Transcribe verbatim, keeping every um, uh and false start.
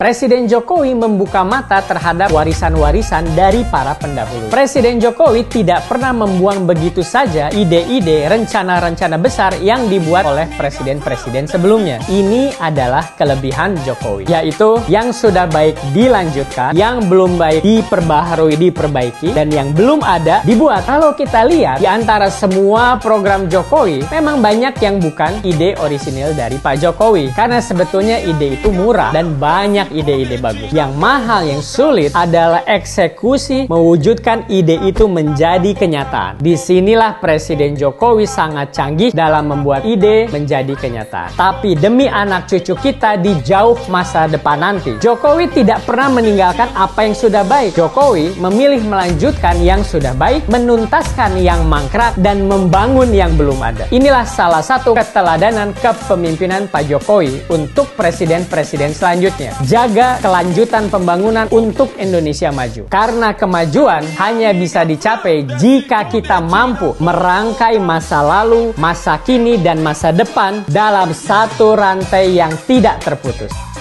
Presiden Jokowi membuka mata terhadap warisan-warisan dari para pendahulu. Presiden Jokowi tidak pernah membuang begitu saja ide-ide, rencana-rencana besar yang dibuat oleh presiden-presiden sebelumnya. Ini adalah kelebihan Jokowi, yaitu yang sudah baik dilanjutkan, yang belum baik diperbaharui, diperbaiki, dan yang belum ada dibuat. Kalau kita lihat di antara semua program Jokowi, memang banyak yang bukan ide orisinil dari Pak Jokowi, karena sebetulnya ide itu murah dan banyak ide-ide bagus. Yang mahal, yang sulit adalah eksekusi mewujudkan ide itu menjadi kenyataan. Disinilah Presiden Jokowi sangat canggih dalam membuat ide menjadi kenyataan. Tapi demi anak cucu kita di jauh masa depan nanti, Jokowi tidak pernah meninggalkan apa yang sudah baik. Jokowi memilih melanjutkan yang sudah baik, menuntaskan yang mangkrak, dan membangun yang belum ada. Inilah salah satu keteladanan kepemimpinan Pak Jokowi untuk presiden-presiden selanjutnya. Jaga kelanjutan pembangunan untuk Indonesia maju. Karena kemajuan hanya bisa dicapai jika kita mampu merangkai masa lalu, masa kini, dan masa depan dalam satu rantai yang tidak terputus.